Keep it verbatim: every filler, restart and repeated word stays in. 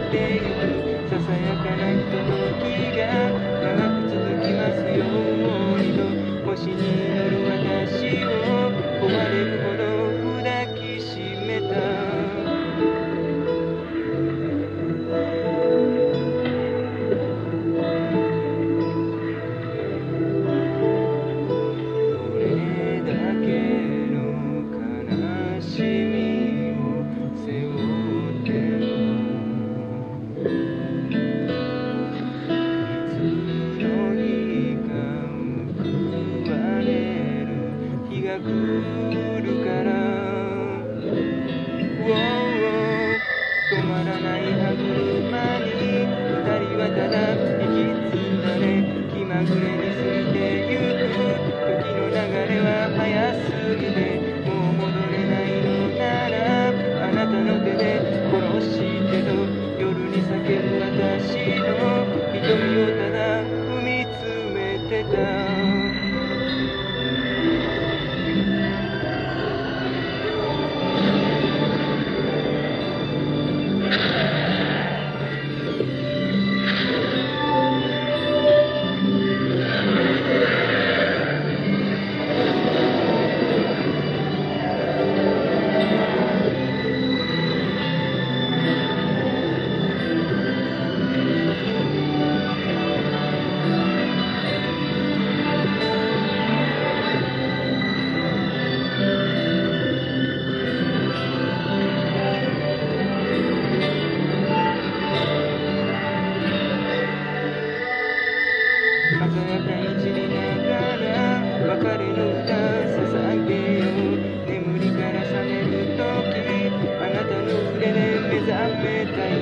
てゆくささやかなひとときが長く続きますようにと星に祈る私を壊れるほど抱きしめた来るから、おー止まらない歯車に二人はただ息つだね気まぐれに過ぎてゆく時の流れは早すぎてもう戻れないのならあなたの手で殺してと夜に叫ぶ私の瞳をただ踏みつめてた鮮やかに散りながら別れの歌捧げよう眠りから覚める時あなたの腕で目覚めたよ